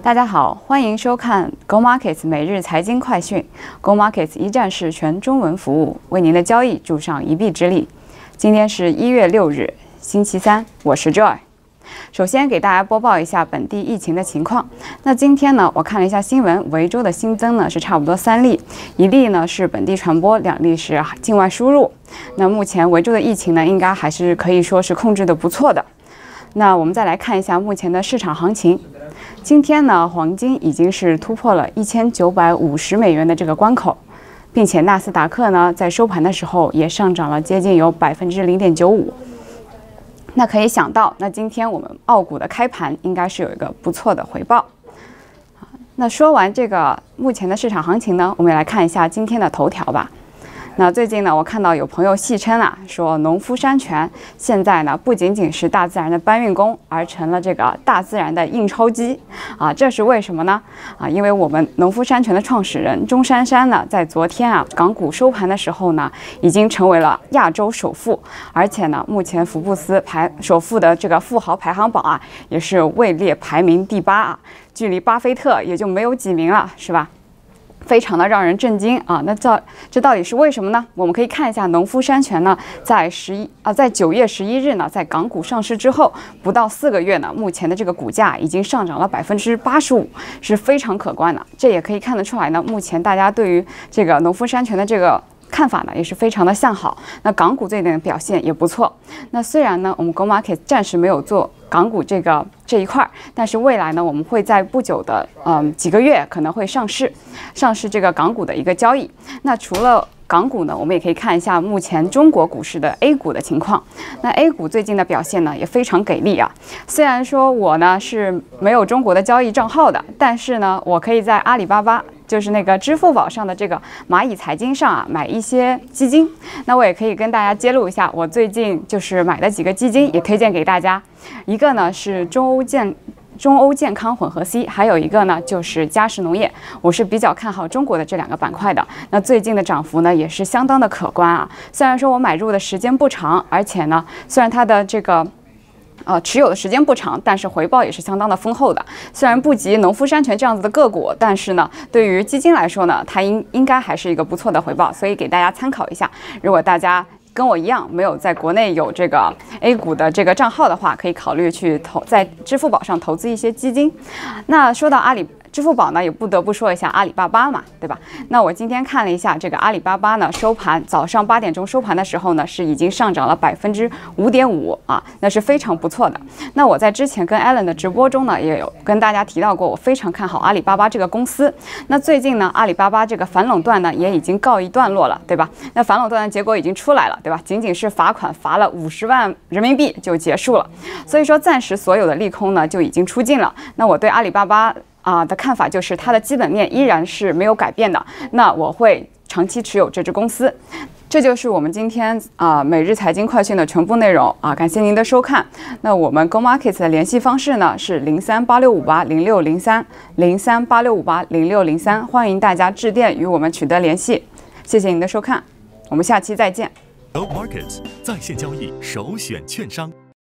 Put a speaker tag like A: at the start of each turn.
A: 大家好，欢迎收看 Go Markets 每日财经快讯。Go Markets 一站式全中文服务，为您的交易助上一臂之力。今天是1月6日，星期三，我是 Joy。首先给大家播报一下本地疫情的情况。那今天呢，我看了一下新闻，维州的新增呢是差不多3例，1例呢是本地传播，2例是境外输入。那目前维州的疫情呢，应该还是可以说是控制的不错的。那我们再来看一下目前的市场行情。今天呢，黄金已经是突破了1950美元的这个关口，并且纳斯达克呢在收盘的时候也上涨了接近有0.95%。那可以想到，那今天我们澳股的开盘应该是有一个不错的回报。那说完这个目前的市场行情呢，我们也来看一下今天的头条吧。那最近呢，我看到有朋友戏称啊，说农夫山泉现在呢不仅仅是大自然的搬运工，而成了这个大自然的印钞机啊！这是为什么呢？因为我们农夫山泉的创始人钟珊珊呢，在昨天啊港股收盘的时候呢，已经成为了亚洲首富，而且呢，目前福布斯首富的这个富豪排行榜啊，也是位列排名第8啊，距离巴菲特也就没有几名了，是吧？非常的让人震惊啊！那这到底是为什么呢？我们可以看一下农夫山泉呢，在9月11日呢，在港股上市之后，不到4个月呢，目前的这个股价已经上涨了85%，是非常可观的。这也可以看得出来呢，目前大家对于这个农夫山泉的这个看法呢，也是非常的向好。那港股最近的表现也不错。那虽然呢，我们 Go Market 暂时没有做港股这一块，但是未来呢，我们会在不久的几个月可能会上市这个港股的一个交易。那除了港股呢，我们也可以看一下目前中国股市的 A 股的情况。那 A 股最近的表现呢也非常给力啊。虽然说我呢是没有中国的交易账号的，但是呢，我可以在阿里巴巴，就是那个支付宝上的这个蚂蚁财经上啊买一些基金。那我也可以跟大家揭露一下，我最近就是买的几个基金，也推荐给大家。一个呢是中欧健康混合 C， 还有一个呢就是嘉实农业。我是比较看好中国的这2个板块的。那最近的涨幅呢也是相当的可观啊。虽然说我买入的时间不长，而且呢，虽然它的这个持有的时间不长，但是回报也是相当的丰厚的。虽然不及农夫山泉这样子的个股，但是呢，对于基金来说呢，它应该还是一个不错的回报，所以给大家参考一下。如果大家跟我一样没有在国内有这个 A 股的这个账号的话，可以考虑去在支付宝上投资一些基金。那说到支付宝呢，也不得不说一下阿里巴巴嘛，对吧？那我今天看了一下这个阿里巴巴呢，早上8点钟收盘的时候呢，是已经上涨了5.5%啊，那是非常不错的。那我在之前跟 Alan 的直播中呢，也有跟大家提到过，我非常看好阿里巴巴这个公司。那最近呢，阿里巴巴这个反垄断呢，也已经告一段落了，对吧？那反垄断的结果已经出来了，对吧？仅仅是罚款罚了50万人民币就结束了。所以说，暂时所有的利空呢就已经出尽了。那我对阿里巴巴的看法就是它的基本面依然是没有改变的，那我会长期持有这支公司。这就是我们今天每日财经快讯的全部内容啊，感谢您的收看。那我们 Go Markets 的联系方式呢是0386580603，0386580603，欢迎大家致电与我们取得联系。谢谢您的收看，我们下期再见。
B: Go Markets 在线交易首选券商。